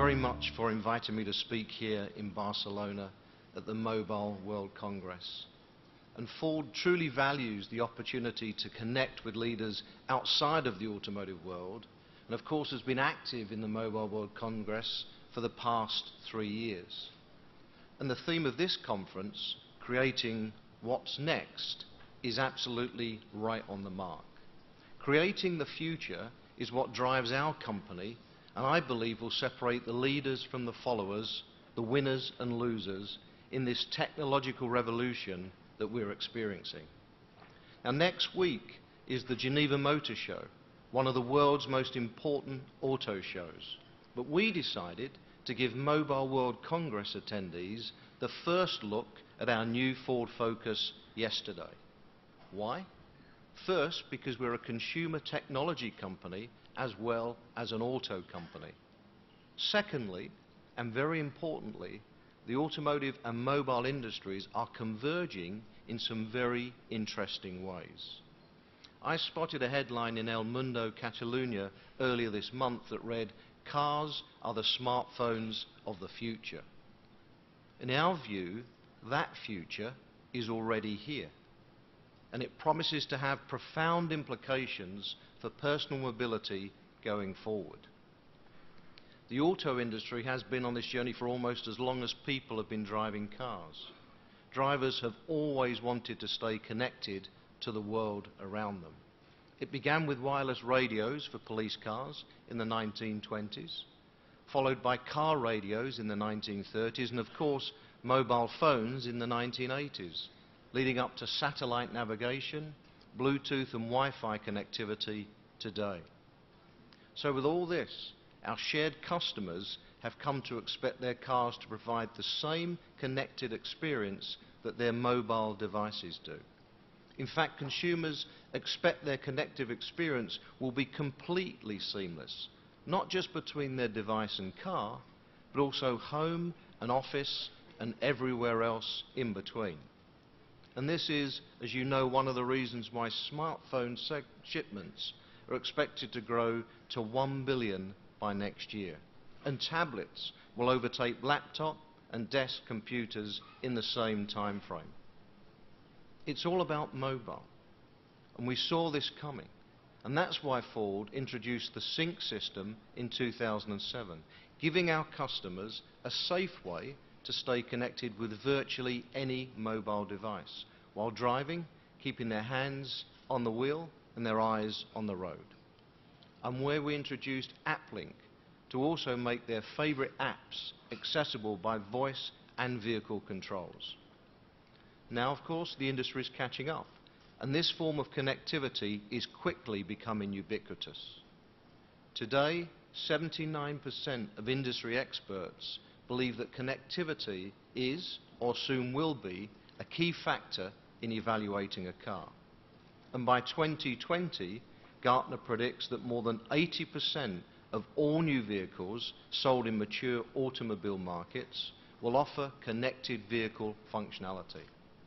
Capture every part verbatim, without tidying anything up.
very much for inviting me to speak here in Barcelona at the Mobile World Congress. And Ford truly values the opportunity to connect with leaders outside of the automotive world, and of course has been active in the Mobile World Congress for the past three years. And the theme of this conference, Creating What's Next, is absolutely right on the mark. Creating the future is what drives our company, and I believe will separate the leaders from the followers, the winners and losers, in this technological revolution that we're experiencing. Now, next week is the Geneva Motor Show, one of the world's most important auto shows. But we decided to give Mobile World Congress attendees the first look at our new Ford Focus yesterday. Why? First, because we're a consumer technology company as well as an auto company. Secondly, and very importantly, the automotive and mobile industries are converging in some very interesting ways. I spotted a headline in El Mundo Catalunya earlier this month that read, "Cars are the smartphones of the future." In our view, that future is already here, and it promises to have profound implications for personal mobility going forward. The auto industry has been on this journey for almost as long as people have been driving cars. Drivers have always wanted to stay connected to the world around them. It began with wireless radios for police cars in the nineteen twenties, followed by car radios in the nineteen thirties, and of course mobile phones in the nineteen eighties, leading up to satellite navigation, Bluetooth and Wi-Fi connectivity today. So with all this, our shared customers have come to expect their cars to provide the same connected experience that their mobile devices do. In fact, consumers expect their connective experience will be completely seamless, not just between their device and car, but also home and office and everywhere else in between. And this is, as you know, one of the reasons why smartphone shipments are expected to grow to one billion by next year, and tablets will overtake laptop and desk computers in the same time frame. It's all about mobile, and we saw this coming, and that's why Ford introduced the Sync system in two thousand seven, giving our customers a safe way to stay connected with virtually any mobile device while driving, keeping their hands on the wheel and their eyes on the road. And where we introduced AppLink to also make their favorite apps accessible by voice and vehicle controls. Now, of course, the industry is catching up, and this form of connectivity is quickly becoming ubiquitous. Today, seventy-nine percent of industry experts believe that connectivity is, or soon will be, a key factor in evaluating a car. And by twenty twenty, Gartner predicts that more than eighty percent of all new vehicles sold in mature automobile markets will offer connected vehicle functionality.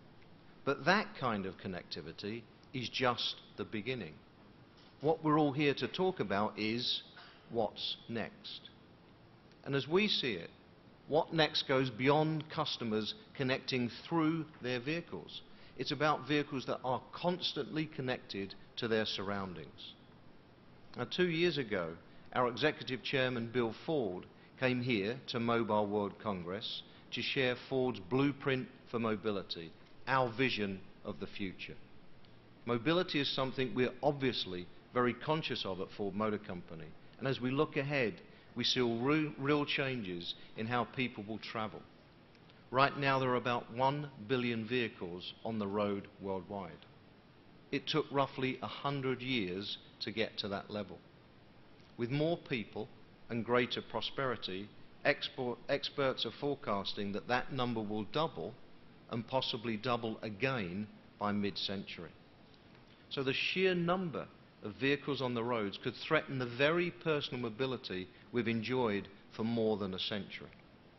But that kind of connectivity is just the beginning. What we're all here to talk about is what's next. And as we see it, what next goes beyond customers connecting through their vehicles. It's about vehicles that are constantly connected to their surroundings. Now, two years ago, our executive chairman, Bill Ford, came here to Mobile World Congress to share Ford's blueprint for mobility, our vision of the future. Mobility is something we're obviously very conscious of at Ford Motor Company, and as we look ahead, we see real, real changes in how people will travel. Right now, there are about one billion vehicles on the road worldwide. It took roughly one hundred years to get to that level. With more people and greater prosperity, export, experts are forecasting that that number will double and possibly double again by mid-century. So the sheer number of vehicles on the roads could threaten the very personal mobility we've enjoyed for more than a century.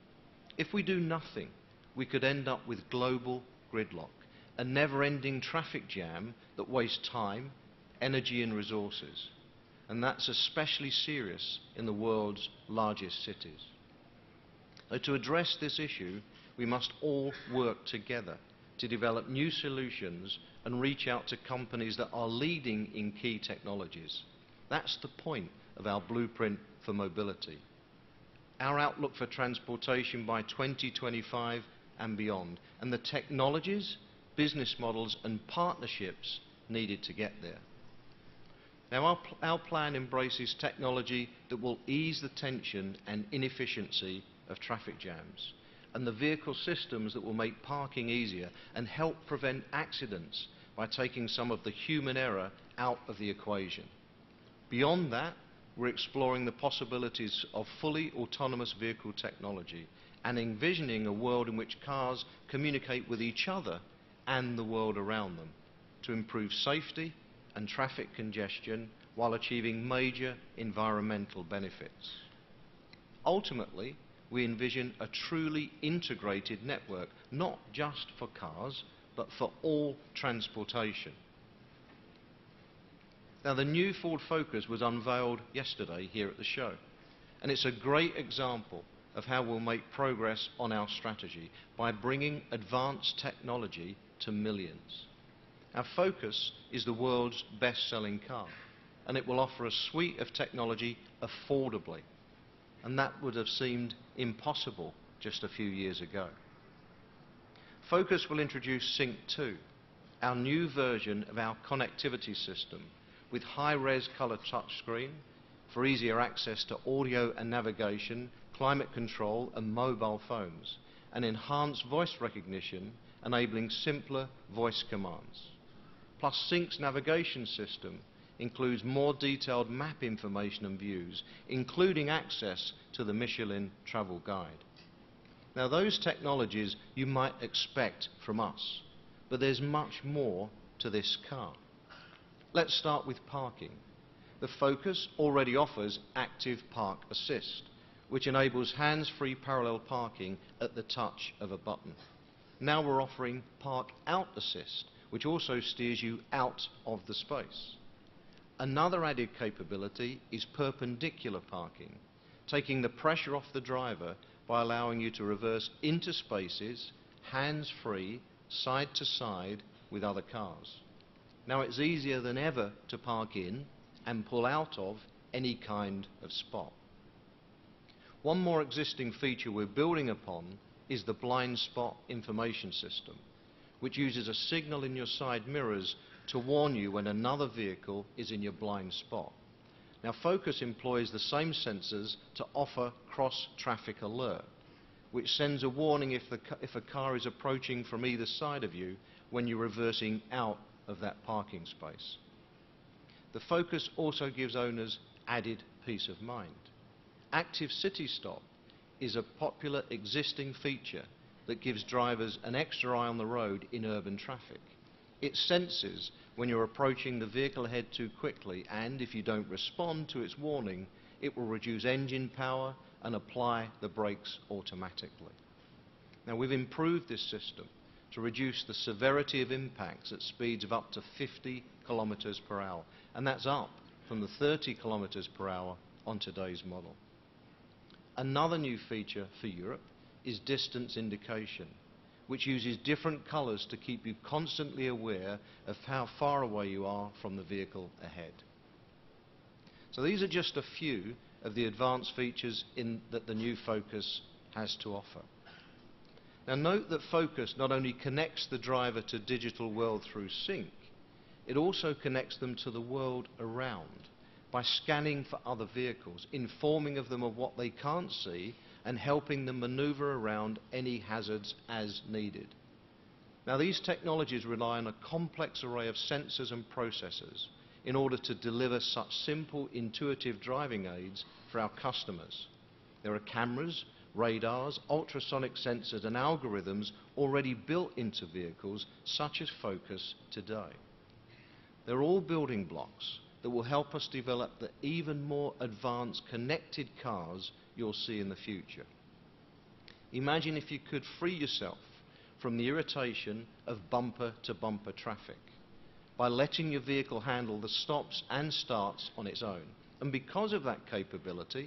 If we do nothing, we could end up with global gridlock, a never-ending traffic jam that wastes time, energy and resources. And that's especially serious in the world's largest cities. So to address this issue, we must all work together to develop new solutions and reach out to companies that are leading in key technologies. That's the point of our blueprint for mobility. Our outlook for transportation by twenty twenty-five and beyond, and the technologies, business models and partnerships needed to get there. Now our, pl our plan embraces technology that will ease the tension and inefficiency of traffic jams, and the vehicle systems that will make parking easier and help prevent accidents by taking some of the human error out of the equation. Beyond that, we're exploring the possibilities of fully autonomous vehicle technology and envisioning a world in which cars communicate with each other and the world around them to improve safety and traffic congestion while achieving major environmental benefits. Ultimately, we envision a truly integrated network, not just for cars, but for all transportation. Now, the new Ford Focus was unveiled yesterday here at the show, and it's a great example of how we'll make progress on our strategy by bringing advanced technology to millions. Our Focus is the world's best-selling car, and it will offer a suite of technology affordably, and that would have seemed impossible just a few years ago. Focus will introduce Sync two, our new version of our connectivity system, with high-res color touchscreen for easier access to audio and navigation, climate control and mobile phones, and enhanced voice recognition enabling simpler voice commands. Plus, Sync's navigation system includes more detailed map information and views, including access to the Michelin travel guide. Now, those technologies you might expect from us, but there's much more to this car. Let's start with parking. The Focus already offers active park assist, which enables hands-free parallel parking at the touch of a button. Now we're offering park out assist, which also steers you out of the space. Another added capability is perpendicular parking, taking the pressure off the driver by allowing you to reverse into spaces, hands-free, side to side with other cars. Now it's easier than ever to park in and pull out of any kind of spot. One more existing feature we're building upon is the blind spot information system, which uses a signal in your side mirrors to warn you when another vehicle is in your blind spot. Now, Focus employs the same sensors to offer cross-traffic alert, which sends a warning if, the, if a car is approaching from either side of you when you're reversing out of that parking space. The Focus also gives owners added peace of mind. Active City Stop is a popular existing feature that gives drivers an extra eye on the road in urban traffic. It senses when you're approaching the vehicle ahead too quickly, and if you don't respond to its warning, it will reduce engine power and apply the brakes automatically. Now, we've improved this system to reduce the severity of impacts at speeds of up to fifty kilometers per hour, and that's up from the thirty kilometers per hour on today's model. Another new feature for Europe is distance indication, which uses different colors to keep you constantly aware of how far away you are from the vehicle ahead. So these are just a few of the advanced features in, that the new Focus has to offer. Now, note that Focus not only connects the driver to digital world through Sync, it also connects them to the world around by scanning for other vehicles, informing of them of what they can't see, and helping them maneuver around any hazards as needed. Now, these technologies rely on a complex array of sensors and processors in order to deliver such simple, intuitive driving aids for our customers. There are cameras, radars, ultrasonic sensors and algorithms already built into vehicles such as Focus today. They're all building blocks that will help us develop the even more advanced connected cars you'll see in the future. Imagine if you could free yourself from the irritation of bumper-to-bumper traffic by letting your vehicle handle the stops and starts on its own. And because of that capability,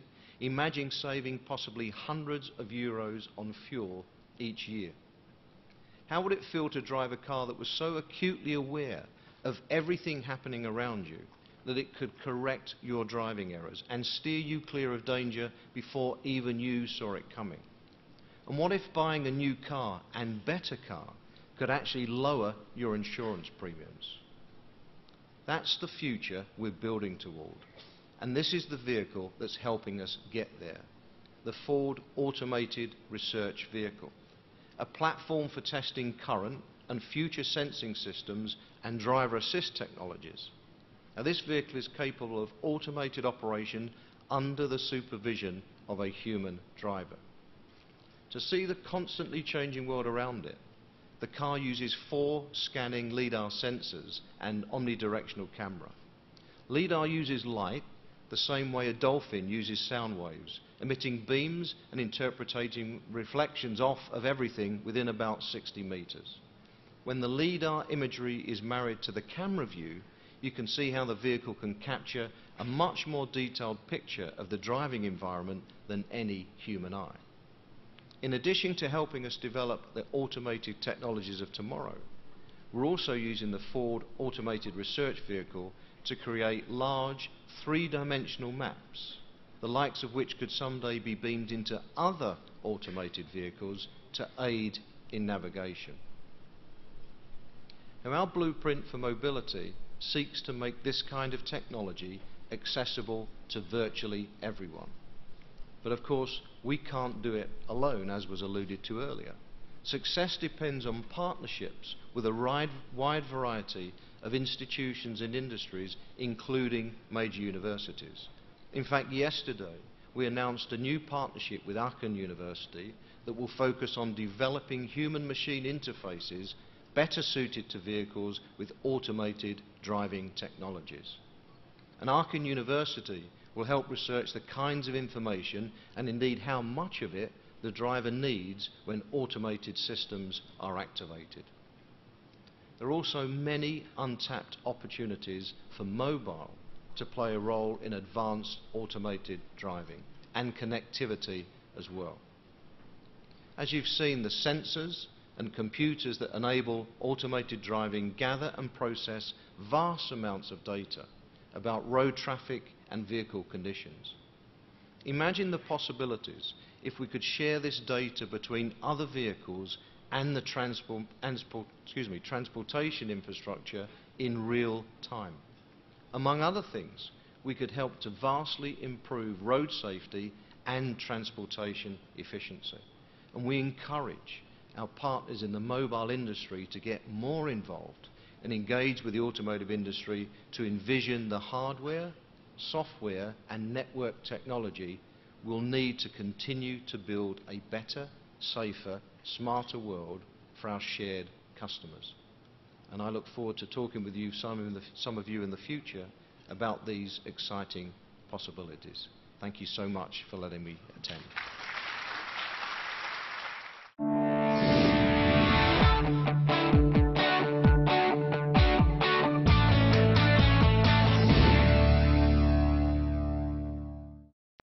Imagine saving possibly hundreds of euros on fuel each year. How would it feel to drive a car that was so acutely aware of everything happening around you that it could correct your driving errors and steer you clear of danger before even you saw it coming? And what if buying a new car and better car could actually lower your insurance premiums? That's the future we're building toward. And this is the vehicle that's helping us get there. The Ford Automated Research Vehicle. A platform for testing current and future sensing systems and driver assist technologies. Now, this vehicle is capable of automated operation under the supervision of a human driver. To see the constantly changing world around it, the car uses four scanning LiDAR sensors and omnidirectional camera. LiDAR uses light the same way a dolphin uses sound waves, emitting beams and interpreting reflections off of everything within about sixty meters. When the LiDAR imagery is married to the camera view, you can see how the vehicle can capture a much more detailed picture of the driving environment than any human eye. In addition to helping us develop the automated technologies of tomorrow, we're also using the Ford Automated Research Vehicle to create large three-dimensional maps, the likes of which could someday be beamed into other automated vehicles to aid in navigation. Now, our blueprint for mobility seeks to make this kind of technology accessible to virtually everyone. But of course, we can't do it alone, as was alluded to earlier. Success depends on partnerships with a wide, wide variety of institutions and industries, including major universities. In fact, yesterday, we announced a new partnership with Aachen University that will focus on developing human-machine interfaces better suited to vehicles with automated driving technologies. And Aachen University will help research the kinds of information and indeed how much of it the driver needs when automated systems are activated. There are also many untapped opportunities for mobile to play a role in advanced automated driving and connectivity as well. As you've seen, the sensors and computers that enable automated driving gather and process vast amounts of data about road traffic and vehicle conditions. Imagine the possibilities if we could share this data between other vehicles and the transport, excuse me, transportation infrastructure in real time. Among other things, we could help to vastly improve road safety and transportation efficiency. And we encourage our partners in the mobile industry to get more involved and engage with the automotive industry to envision the hardware, software and network technology we'll need to continue to build a better, safer, smarter world for our shared customers. And I look forward to talking with you, some, in the, some of you in the future, about these exciting possibilities. Thank you so much for letting me attend.